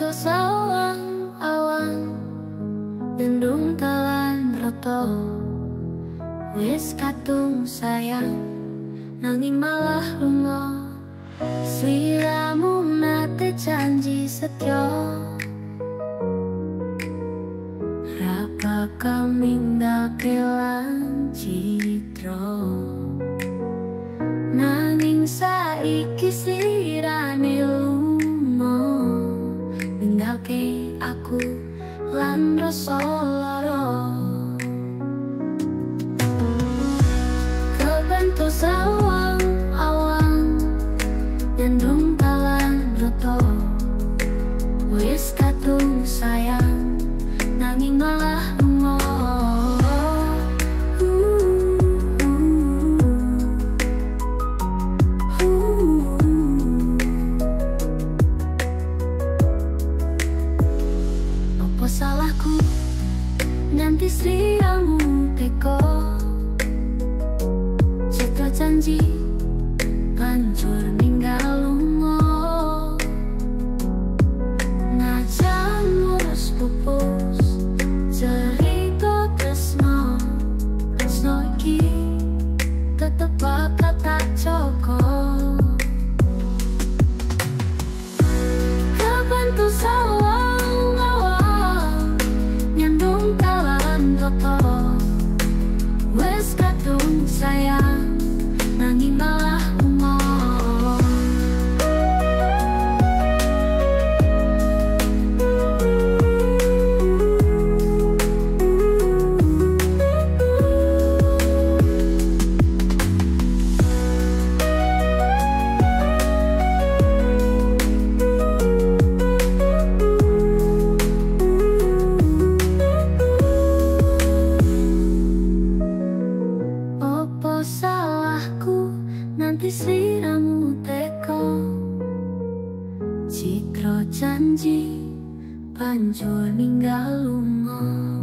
bentuk sawang awan mendung talan roto. Wis kadung sayang nanging malah lunga. Sliramu nate janji setya, ra bakal ninggalke lan citra. Nanging saiki slirane lunga, ninggalke aku lan rasa lara. Kebentuk sawang awan nyandung talan roto. Wis kadung sayang nanging malah lunga. Apa salahku nganti sliramu teko, citra janji banjur ninggal lunga. Najan ngurus pupus cerita tresno, tresno iki tetep bakal tak joko. Kebentuk sawang awan nyandung talan roto. Wis kadung sayang nanging malah lunga. Apa salahku nanti sliramu teko, citra janji banjur ninggal lunga.